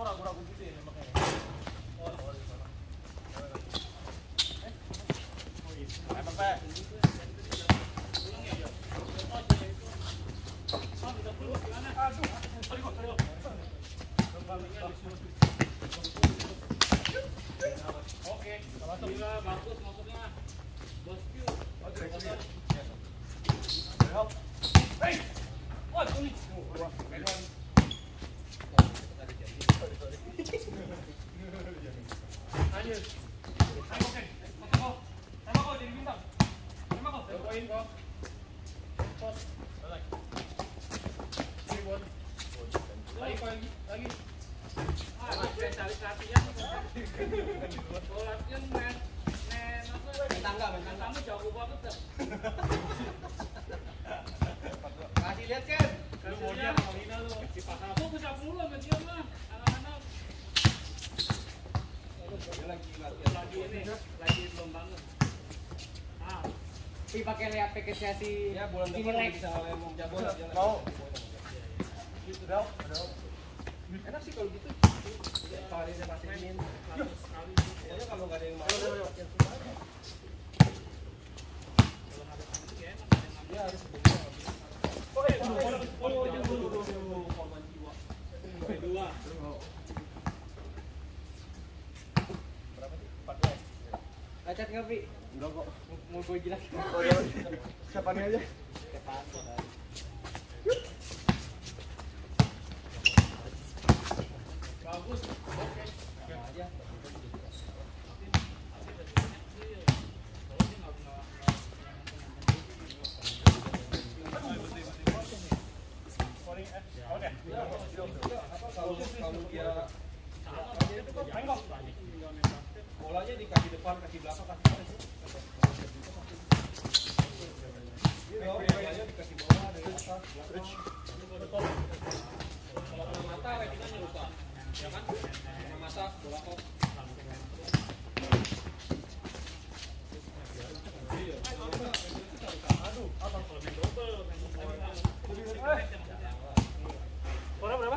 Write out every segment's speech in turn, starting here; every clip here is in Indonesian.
Kok ragu-ragu gitu ya nembaknya? Oh, di sana. Oh iya. Nembak, Pak. Aduh, sorry kok. Oke, gila, bagus maksudnya. Bosku. Hey! What? Ini. Lanjut. Ayo, oke. Tembak kok jadi bintang. Tembak kok. Poin kok. Pos. Balik. Ini buat. Lagi. Spesialis latihan. Kalau latihan main tangga, kamu jago banget dah. Kasih lihat kan? Lu mau dia mau hina lu. Aku bisa mulu sama dia mah. Anak-anak. Lagi ini, lagi belum bangun. Si pakai lihat package si ya bulan depan bisa ngomong jago aja. Mau. Gitu dong. Enak sih kalau gitu. Kalau dia pastiin 100 kali. Pokoknya kalau enggak ada yang mau. Ya harus benar. Oke, korban jiwa. Dua. Berapa sih? 14. Lecet nggak, Pi? Enggak kok. Mau gue jelas. Oh ya. Siapanya aja. Bagus. Oke. Aja. Kalau dia bolanya dikasih depan, kasih belakang, kasih bolanya dikasih bawah dari atas, belakang. Kalau kena mata, retinanya rusak, ya kan? Kena mata, bola kok. Aduh, apa kalau main double? Berapa?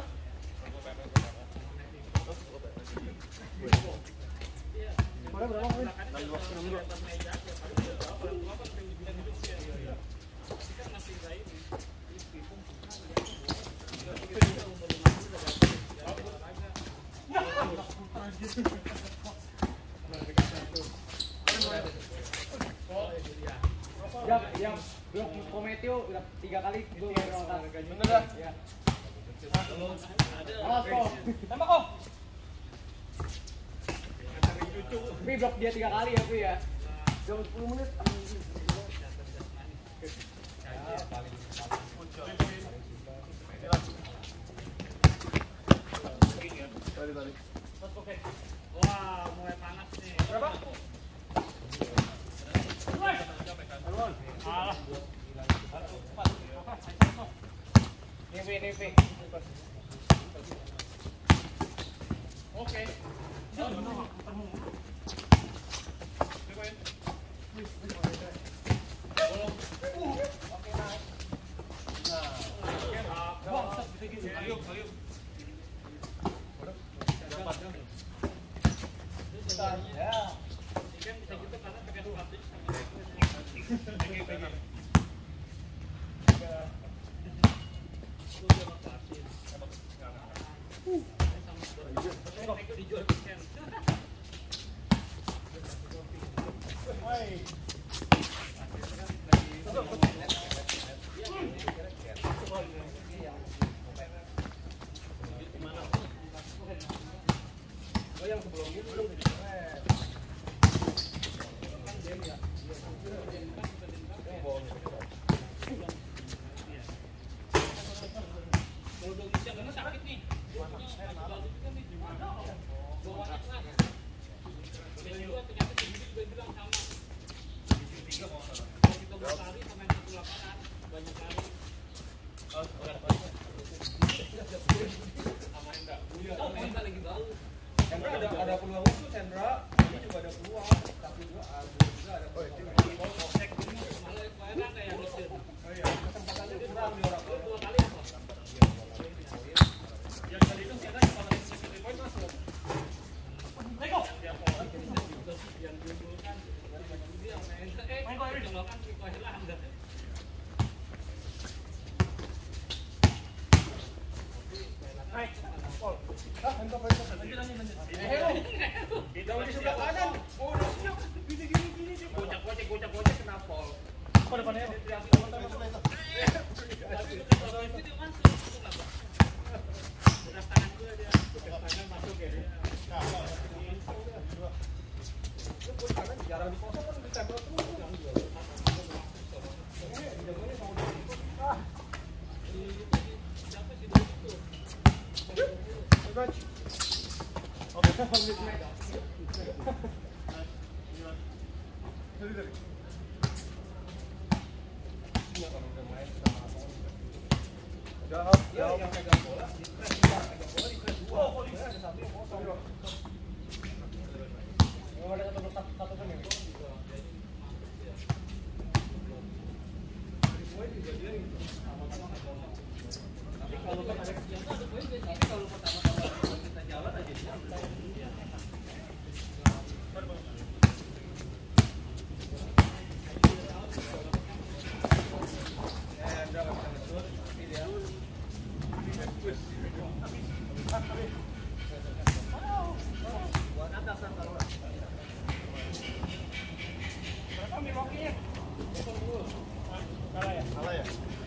Yang blok Prometeo udah 3 kali gue berontak. Bener dah. Ya. Awas kok. Tembak kok. Pi blok dia 3 kali ya, Pi ya. Jam 10 menit. Balik. Oke. Wah, mulai panas nih. Berapa? Alah. Nih. Oke. Ayo. Ya. Ikan bisa gitu karena pakai sepatu. Dijual ikan. Oh yang sebelumnya belum Karena sakit nih. Ternyata juga bilang sama. Kita berlari pemain satu lapangan banyak kali. Sama lagi bau. Sandra ada peluang itu Sandra, ini juga ada peluang, tapi juga ada peluang. Malah kemarin kayak Mesir. Kesempatannya kurang di orang. 2 kali apa? Yang tadi itu kita kepala 3 point Hai, Pol. Lanjut. Jangan di sebelah kanan. Oh, siap. Gini. Gocek kena Pol. Kok depannya? Jarang dikosong kan ditempel terus. Yang pegang bola, di press dua, ada satu yang kosong. Ada satu pun ini. Tapi kalau pertama-tama kita jalan aja dia. Salah ya?